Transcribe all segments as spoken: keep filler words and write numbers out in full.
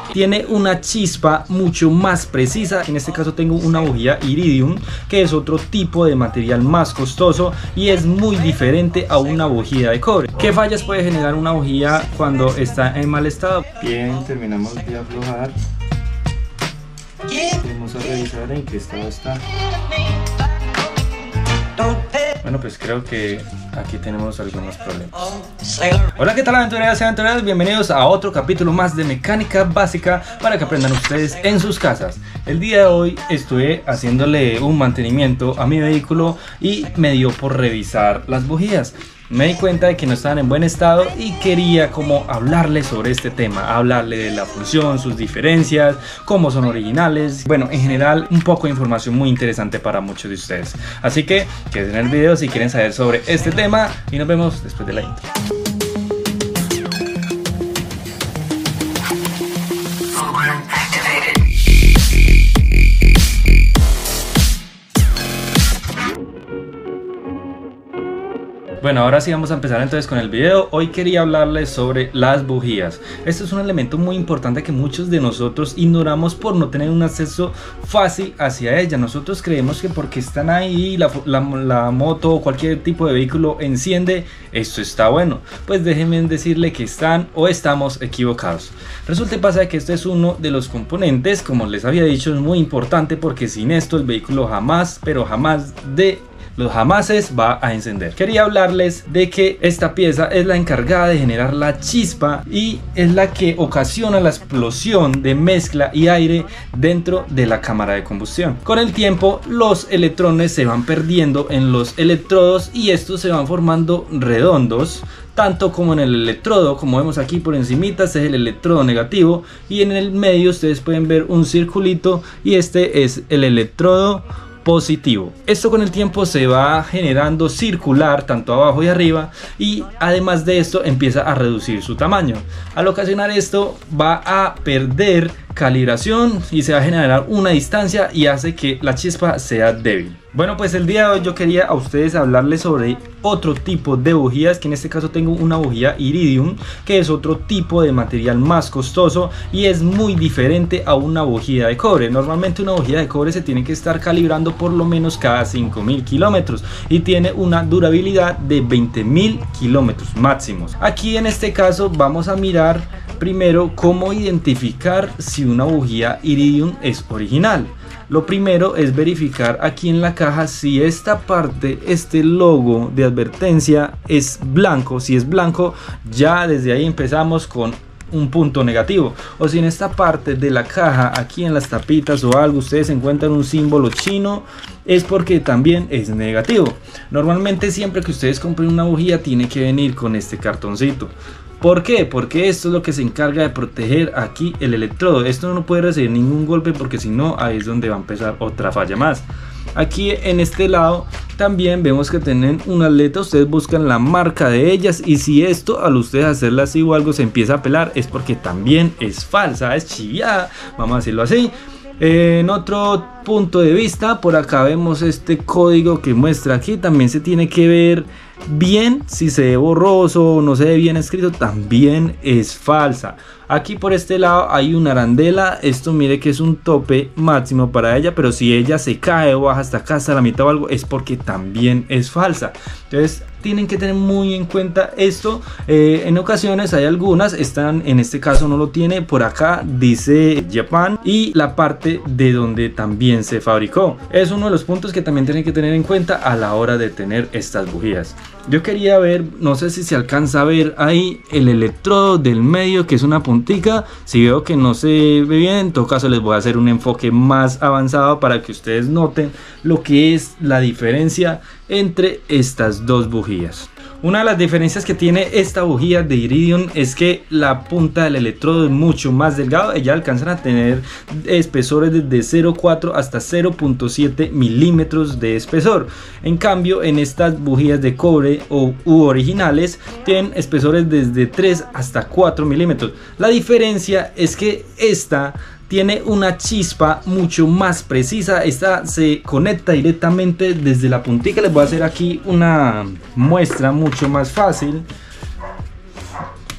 tiene una chispa mucho más precisa. En este caso tengo una bujía iridium, que es otro tipo de material más costoso y es muy diferente a una bujía de cobre. ¿Qué fallas puede generar una bujía cuando está en mal estado? Bien, terminamos de aflojar. Vamos a revisar en qué estado está. Bueno, pues creo que aquí tenemos algunos problemas. Hola, ¿qué tal, aventureras y aventureras? Bienvenidos a otro capítulo más de mecánica básica para que aprendan ustedes en sus casas. El día de hoy estuve haciéndole un mantenimiento a mi vehículo y me dio por revisar las bujías. Me di cuenta de que no estaban en buen estado y quería como hablarles sobre este tema, hablarle de la función, sus diferencias, cómo son originales, bueno, en general un poco de información muy interesante para muchos de ustedes. Así que quédense en el video si quieren saber sobre este tema y nos vemos después de la intro. Bueno, ahora sí vamos a empezar entonces con el video. Hoy quería hablarles sobre las bujías. Este es un elemento muy importante que muchos de nosotros ignoramos por no tener un acceso fácil hacia ella. Nosotros creemos que porque están ahí, la, la, la moto o cualquier tipo de vehículo enciende, esto está bueno. Pues déjenme decirle que están o estamos equivocados. Resulta y pasa que este es uno de los componentes, como les había dicho, es muy importante porque sin esto el vehículo jamás, pero jamás de los jamases va a encender. Quería hablarles de que esta pieza es la encargada de generar la chispa y es la que ocasiona la explosión de mezcla y aire dentro de la cámara de combustión. Con el tiempo los electrones se van perdiendo en los electrodos y estos se van formando redondos, tanto como en el electrodo, como vemos aquí por encimita, este es el electrodo negativo y en el medio ustedes pueden ver un circulito y este es el electrodo positivo. Esto con el tiempo se va generando circular tanto abajo y arriba y además de esto empieza a reducir su tamaño. Al ocasionar esto va a perder calibración y se va a generar una distancia y hace que la chispa sea débil. Bueno, pues el día de hoy yo quería a ustedes hablarles sobre otro tipo de bujías, que en este caso tengo una bujía iridium, que es otro tipo de material más costoso y es muy diferente a una bujía de cobre. Normalmente una bujía de cobre se tiene que estar calibrando por lo menos cada cinco mil kilómetros y tiene una durabilidad de veinte mil kilómetros máximos. Aquí en este caso vamos a mirar primero cómo identificar si una bujía iridium es original. Lo primero es verificar aquí en la caja si esta parte, este logo de advertencia es blanco. Si es blanco, ya desde ahí empezamos con un punto negativo. O si en esta parte de la caja, aquí en las tapitas o algo, ustedes encuentran un símbolo chino, es porque también es negativo. Normalmente siempre que ustedes compren una bujía tiene que venir con este cartoncito. ¿Por qué? Porque esto es lo que se encarga de proteger aquí el electrodo. Esto no puede recibir ningún golpe porque si no, ahí es donde va a empezar otra falla más. Aquí en este lado también vemos que tienen unas letras, ustedes buscan la marca de ellas y si esto al ustedes hacerla así o algo se empieza a pelar es porque también es falsa, es chiviada, vamos a decirlo así. En otro punto de vista, por acá vemos este código que muestra aquí, también se tiene que ver bien, si se ve borroso o no se ve bien escrito, también es falsa. Aquí por este lado hay una arandela, esto mire que es un tope máximo para ella, pero si ella se cae o baja hasta acá, hasta la mitad o algo, es porque también es falsa. Entonces tienen que tener muy en cuenta esto. Eh, en ocasiones hay algunas, están, en este caso no lo tiene, por acá dice Japan y la parte de donde también se fabricó. Es uno de los puntos que también tienen que tener en cuenta a la hora de tener estas bujías. Yo quería ver, no sé si se alcanza a ver ahí el electrodo del medio, que es una puntica. Si veo que no se ve bien, en todo caso les voy a hacer un enfoque más avanzado para que ustedes noten lo que es la diferencia entre estas dos bujías. Una de las diferencias que tiene esta bujía de iridium es que la punta del electrodo es mucho más delgado. Ellas alcanzan a tener espesores desde cero punto cuatro hasta cero punto siete milímetros de espesor. En cambio, en estas bujías de cobre o u originales tienen espesores desde tres hasta cuatro milímetros. La diferencia es que esta tiene una chispa mucho más precisa. Esta se conecta directamente desde la puntica. Les voy a hacer aquí una muestra mucho más fácil.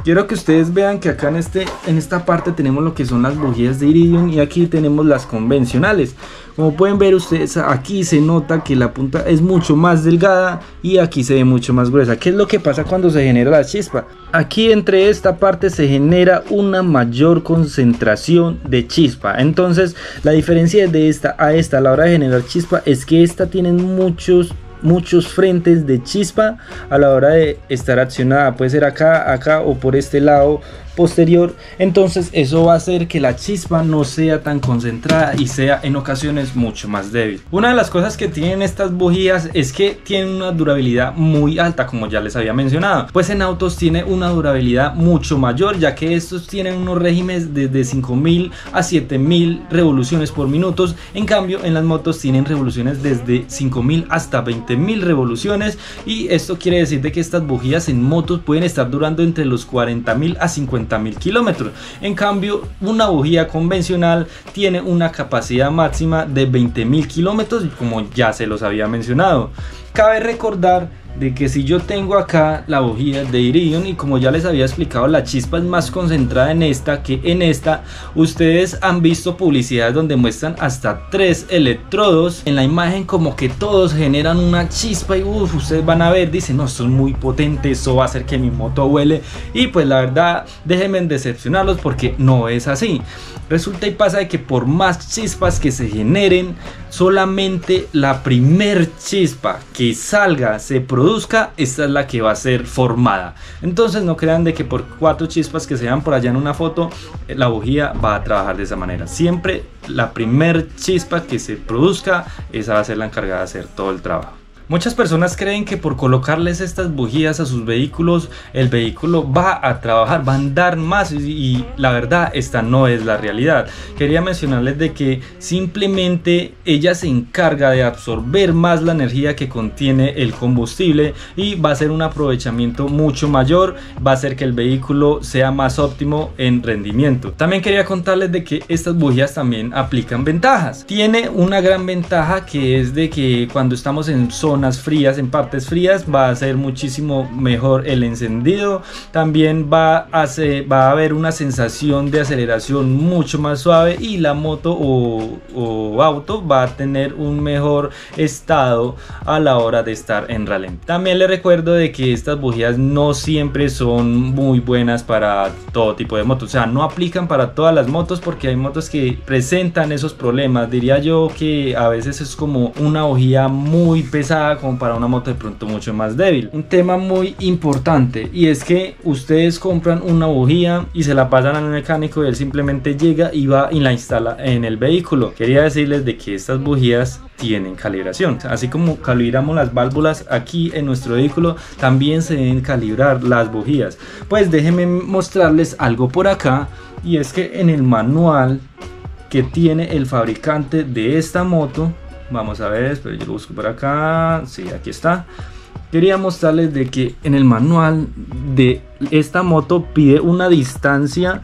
Quiero que ustedes vean que acá en, este, en esta parte tenemos lo que son las bujías de iridium y aquí tenemos las convencionales. Como pueden ver ustedes, aquí se nota que la punta es mucho más delgada y aquí se ve mucho más gruesa. ¿Qué es lo que pasa cuando se genera la chispa? Aquí entre esta parte se genera una mayor concentración de chispa. Entonces la diferencia de esta a esta a la hora de generar chispa es que esta tiene muchos muchos frentes de chispa a la hora de estar accionada. Puede ser acá, acá o por este lado posterior. Entonces eso va a hacer que la chispa no sea tan concentrada y sea en ocasiones mucho más débil. Una de las cosas que tienen estas bujías es que tienen una durabilidad muy alta, como ya les había mencionado. Pues en autos tiene una durabilidad mucho mayor, ya que estos tienen unos regímenes desde cinco mil a siete mil revoluciones por minuto. En cambio en las motos tienen revoluciones desde cinco mil hasta veinte mil revoluciones, y esto quiere decir de que estas bujías en motos pueden estar durando entre los cuarenta mil a cincuenta mil kilómetros. En cambio una bujía convencional tiene una capacidad máxima de veinte mil kilómetros, como ya se los había mencionado. Cabe recordar de que si yo tengo acá la bujía de iridium y como ya les había explicado, la chispa es más concentrada en esta que en esta. Ustedes han visto publicidades donde muestran hasta tres electrodos en la imagen, como que todos generan una chispa y uff, ustedes van a ver, dicen no, esto es muy potente, esto va a hacer que mi moto vuele, y pues la verdad déjenme decepcionarlos porque no es así. Resulta y pasa de que por más chispas que se generen, solamente la primer chispa que salga, se produzca, esta es la que va a ser formada. Entonces no crean de que por cuatro chispas que se vean por allá en una foto, la bujía va a trabajar de esa manera. Siempre la primer chispa que se produzca, esa va a ser la encargada de hacer todo el trabajo. Muchas personas creen que por colocarles estas bujías a sus vehículos, el vehículo va a trabajar, va a andar más, y, y la verdad esta no es la realidad. Quería mencionarles de que simplemente ella se encarga de absorber más la energía que contiene el combustible y va a ser un aprovechamiento mucho mayor, va a hacer que el vehículo sea más óptimo en rendimiento. También quería contarles de que estas bujías también aplican ventajas. Tiene una gran ventaja, que es de que cuando estamos en zonas frías, en partes frías, va a ser muchísimo mejor el encendido. También va a, ser, va a haber una sensación de aceleración mucho más suave y la moto o, o auto va a tener un mejor estado a la hora de estar en ralentí. También les recuerdo de que estas bujías no siempre son muy buenas para todo tipo de motos, o sea, no aplican para todas las motos porque hay motos que presentan esos problemas. Diría yo que a veces es como una bujía muy pesada como para una moto de pronto mucho más débil. Un tema muy importante, y es que ustedes compran una bujía y se la pasan al mecánico y él simplemente llega y va y la instala en el vehículo. Quería decirles de que estas bujías tienen calibración, así como calibramos las válvulas aquí en nuestro vehículo, también se deben calibrar las bujías. Pues déjenme mostrarles algo por acá, y es que en el manual que tiene el fabricante de esta moto, vamos a ver, pero yo lo busco por acá, sí, aquí está. Quería mostrarles de que en el manual de esta moto pide una distancia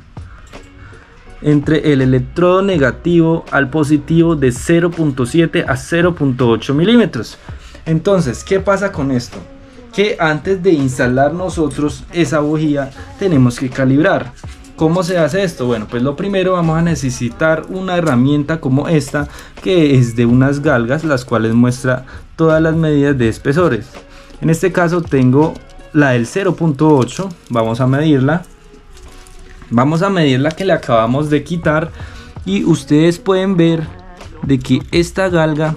entre el electrodo negativo al positivo de cero punto siete a cero punto ocho milímetros. Entonces, ¿qué pasa con esto? Que antes de instalar nosotros esa bujía tenemos que calibrar. ¿Cómo se hace esto? Bueno, pues lo primero vamos a necesitar una herramienta como esta, que es de unas galgas, las cuales muestra todas las medidas de espesores. En este caso tengo la del cero punto ocho, vamos a medirla. Vamos a medir la que le acabamos de quitar y ustedes pueden ver de que esta galga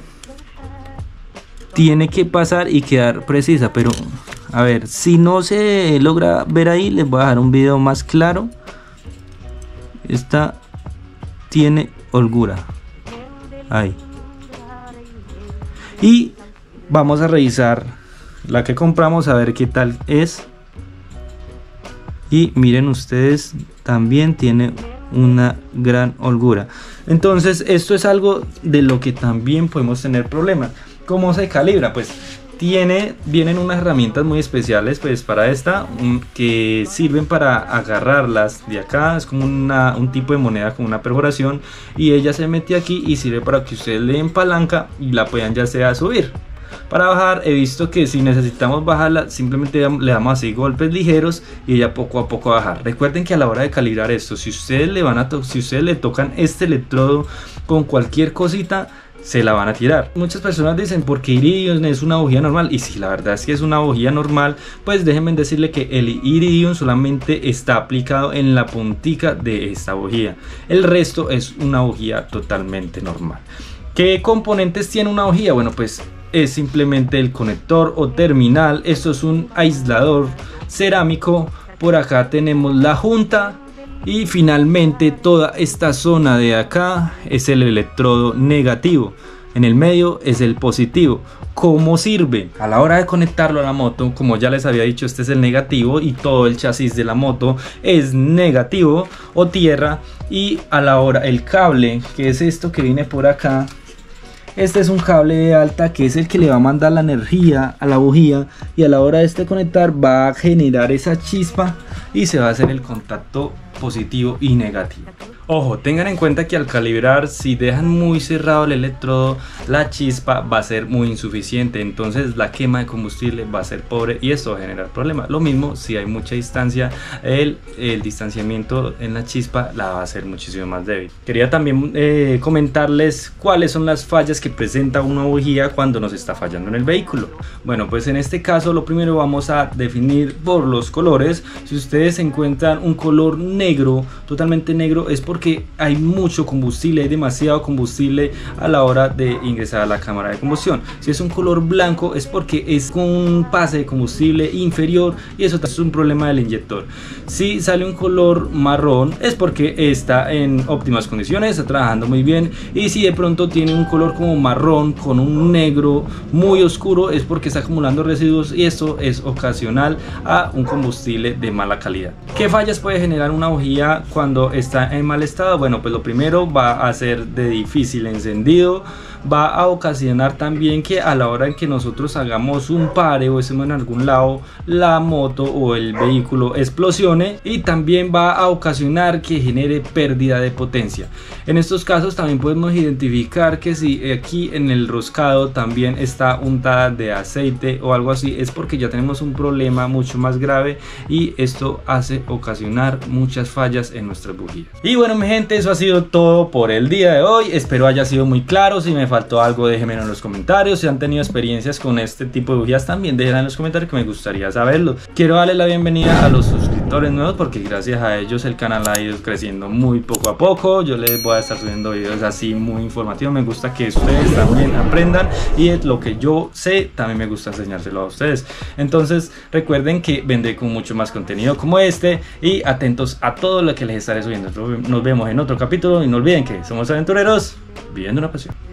tiene que pasar y quedar precisa, pero a ver, si no se logra ver ahí, les voy a dejar un video más claro. Esta tiene holgura ahí, y vamos a revisar la que compramos a ver qué tal es. Y miren ustedes, también tiene una gran holgura. Entonces esto es algo de lo que también podemos tener problemas. ¿Cómo se calibra? Pues tiene, vienen unas herramientas muy especiales pues para esta, um, que sirven para agarrarlas de acá. Es como una, un tipo de moneda con una perforación, y ella se mete aquí y sirve para que ustedes le den palanca y la puedan ya sea subir Para bajar he visto que si necesitamos bajarla simplemente le damos así golpes ligeros y ella poco a poco bajar. Recuerden que a la hora de calibrar esto, si ustedes le van a si ustedes le tocan este electrodo con cualquier cosita, se la van a tirar. Muchas personas dicen, ¿por qué Iridium es una bujía normal? Y si la verdad es que es una bujía normal, pues déjenme decirle que el Iridium solamente está aplicado en la puntica de esta bujía. El resto es una bujía totalmente normal. ¿Qué componentes tiene una bujía? Bueno, pues es simplemente el conector o terminal. Esto es un aislador cerámico. Por acá tenemos la junta. Y finalmente toda esta zona de acá es el electrodo negativo. En el medio es el positivo. ¿Cómo sirve? A la hora de conectarlo a la moto, como ya les había dicho, este es el negativo y todo el chasis de la moto es negativo o tierra. Y a la hora el cable, que es esto que viene por acá, este es un cable de alta que es el que le va a mandar la energía a la bujía, y a la hora de este conectar va a generar esa chispa y se va a hacer el contacto positivo y negativo. Ojo, tengan en cuenta que al calibrar, si dejan muy cerrado el electrodo, la chispa va a ser muy insuficiente, entonces la quema de combustible va a ser pobre y esto va a generar problemas. Lo mismo si hay mucha distancia, el, el distanciamiento en la chispa la va a hacer muchísimo más débil. Quería también eh, comentarles cuáles son las fallas que presenta una bujía cuando nos está fallando en el vehículo. Bueno, pues en este caso lo primero vamos a definir por los colores. Si ustedes encuentran un color negro, totalmente negro, es porque hay mucho combustible, hay demasiado combustible a la hora de ingresar a la cámara de combustión. Si es un color blanco es porque es con un pase de combustible inferior y eso es un problema del inyector. Si sale un color marrón es porque está en óptimas condiciones, está trabajando muy bien, y si de pronto tiene un color como marrón con un negro muy oscuro es porque está acumulando residuos y esto es ocasional a un combustible de mala calidad. ¿Qué fallas puede generar una bujía cuando está en mal estado? Bueno, pues lo primero va a ser de difícil encendido, va a ocasionar también que a la hora en que nosotros hagamos un pare o estemos en algún lado, la moto o el vehículo explosione, y también va a ocasionar que genere pérdida de potencia. En estos casos también podemos identificar que si aquí en el roscado también está untada de aceite o algo así, es porque ya tenemos un problema mucho más grave y esto hace ocasionar muchas fallas en nuestras bujías. Y bueno, mi gente, eso ha sido todo por el día de hoy. Espero haya sido muy claro. Si me faltó algo, déjenmelo en los comentarios. Si han tenido experiencias con este tipo de bujías, también déjenla en los comentarios, que me gustaría saberlo. Quiero darle la bienvenida a los suscriptores nuevos, porque gracias a ellos el canal ha ido creciendo muy poco a poco. Yo les voy a estar subiendo videos así muy informativos. Me gusta que ustedes también aprendan, y lo que yo sé también me gusta enseñárselo a ustedes. Entonces recuerden que vendré con mucho más contenido como este, y atentos a todo lo que les estaré subiendo. Nos vemos en otro capítulo y no olviden que somos aventureros viviendo una pasión.